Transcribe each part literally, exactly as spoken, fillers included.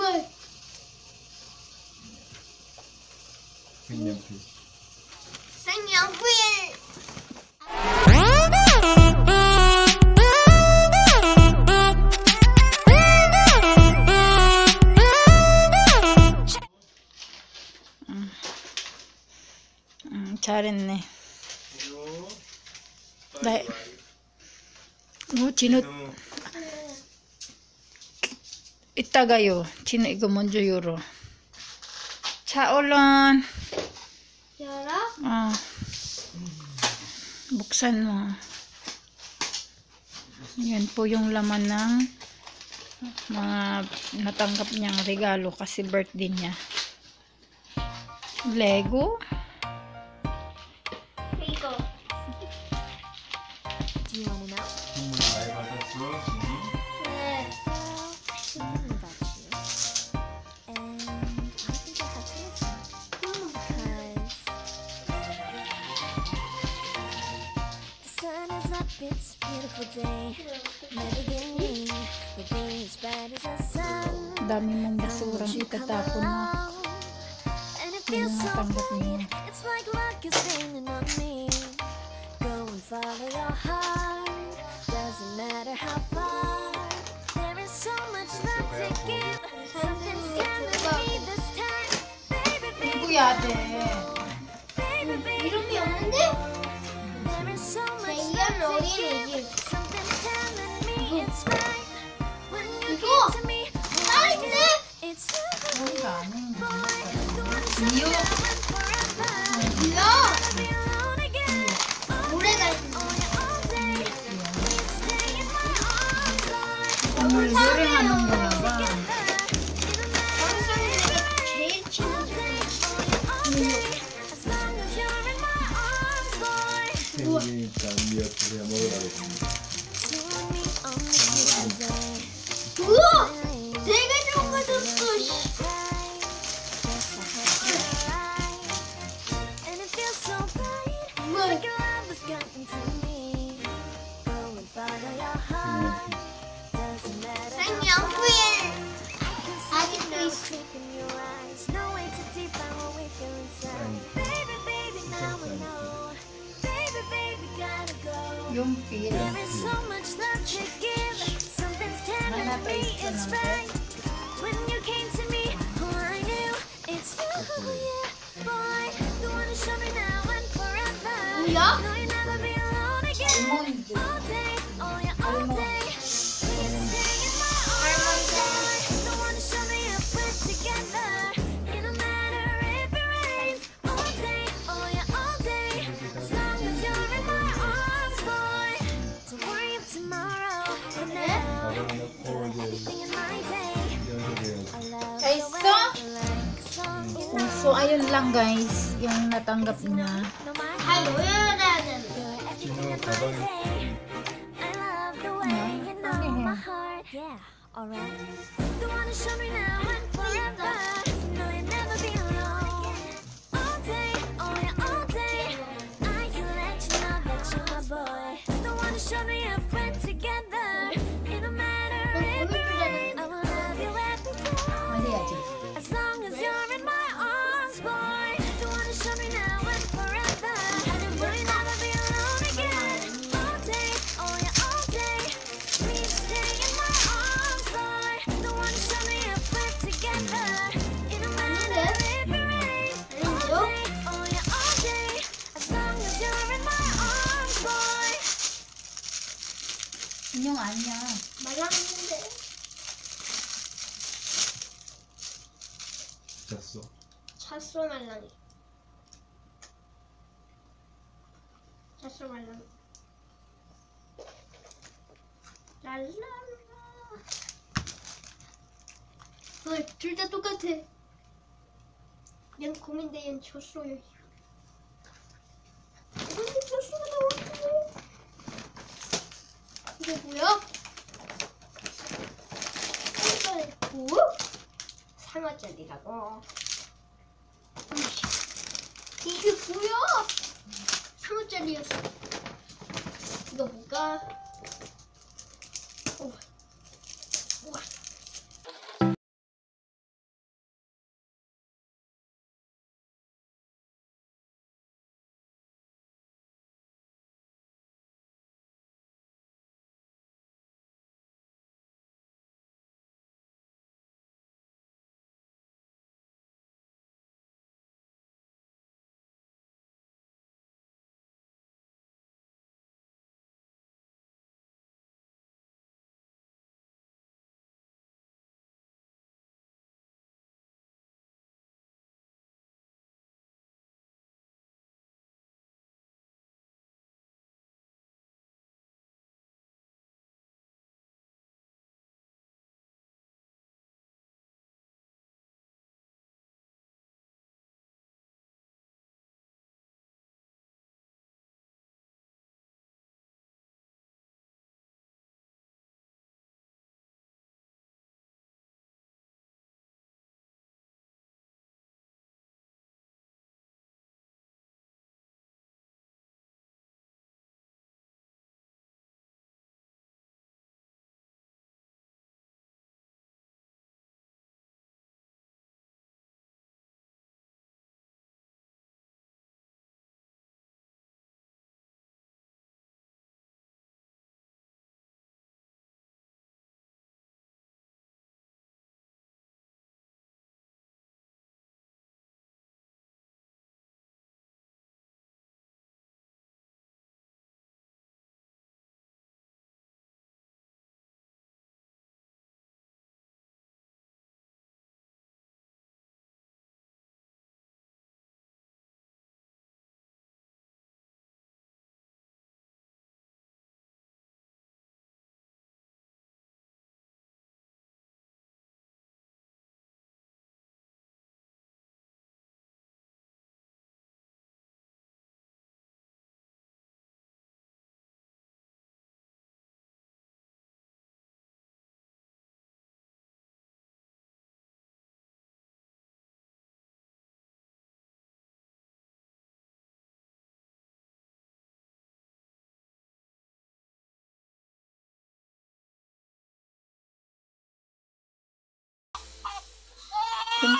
물. 색연필. 색연필. 음, 음, 잘했네. 네. 어, 진우, 이따가요. 진우 이거 먼저 열어. 자, 얼른. 열어? 어. Buksan mo. Yan po yung laman ng mga natanggap niyang regalo kasi birthday niya. Lego. 이거. Do you want to know? 선물 많이 받았어, 진이? 네. Something about you. And I think I have to listen. Because the sun is up, it's a beautiful day. My beginning will be as bright as the sun. Dami mong basurang itatapon mo. And it Yung feels so natanggap niya. bright. It's like luck is raining on me. Go and follow your heart. Doesn't matter how far. There is so much love to give. Something's telling me this time. Baby, baby, 누구야, 돼? baby, baby. 이름이 없는데? There is so much 제이한 love to 어린이집. give. Something's telling me it's right. When you 이거! give to me, 아, 있네! it's you, 우리가 아닌 거. the one who 이유? forever. 이거! Be alone again. 노래가 Oh, yeah, all day. Please stay in my arms, Lord. 오늘 노래하는 거나 봐. 영상이 제일 친구. As long as you're in my arms, boy. 생일이니까 미역국에 먹으라고. You and me on this beautiful day. 우와! 되게 좋은 거 줬어. 씨. Yes, I hope you're right. And it feels so bright. 우와. Like your love has gotten to me. Go and follow your heart. Doesn't matter how 색연필. I 아직도 know 있어. it's deep in your eyes. No way to define what we feel inside. Baby, baby, now I know. Baby, baby, gotta go. 용필. There is so much love to give. Something's telling me it's right. When you came to me, oh, I knew it's you, yeah, boy. The one who showed me now and forever. 뭐야? No, you'll never be alone again. 알몬드. All day, oh yeah, all day. Please stay in my arms, boy. The one who showed me if we're together. It don't matter if it rains. All day, oh yeah, all day. As long as you're in my arms, boy. Don't worry of tomorrow. For now, 밥을 넣고 이제 everything in my day. 연습해야지. I love Ay, the way stop. you like a song, you Oh, know. so, ayun lang guys. Yung natanggap niya. No matter 다 놓여야 되는데. you're everything 진호 in my 가방에 day. I love the way you know my heart. Yeah, alright. The one who showed me now and forever. No, you'll never be alone. All day, oh yeah, all day. I can let you know that you're my boy. The one who showed me if we're together. It don't matter if it rains. I will love you every Mali day. aja. As long as you're in my arms, boy. The one who showed me now and forever. No, you'll never be alone again. All day, oh yeah, all day. Please stay in my arms, boy. The one who showed me if we're together. It don't matter if it rains. All day, oh yeah, all day. As long as you're in my arms, boy. 인형 아니야. 말랐는데. 잤어. 찼어 말랑이. 찼어 말랑이. 랄랄라. 헐, 둘 다 똑같아. 얜 고민돼, 얜 줬어요. 아니, 줬어가 나왔어. 이게 뭐야? 오? 상어짜리라고. 이게 뭐야? 상어짜리였어. 이거 뭘까? 오.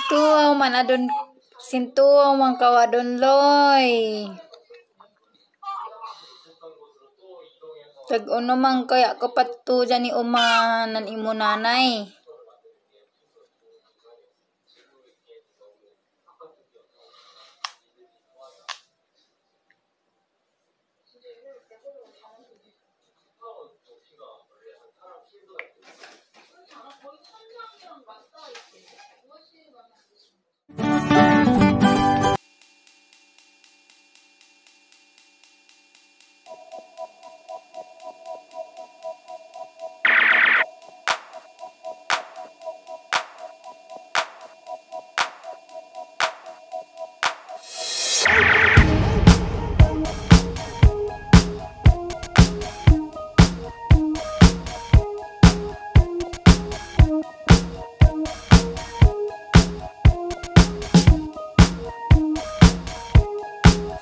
Sintuaw man adon sintuaw man kawadon loy. Tag uno man kaya kapat to dyan ni umanan imo nanay.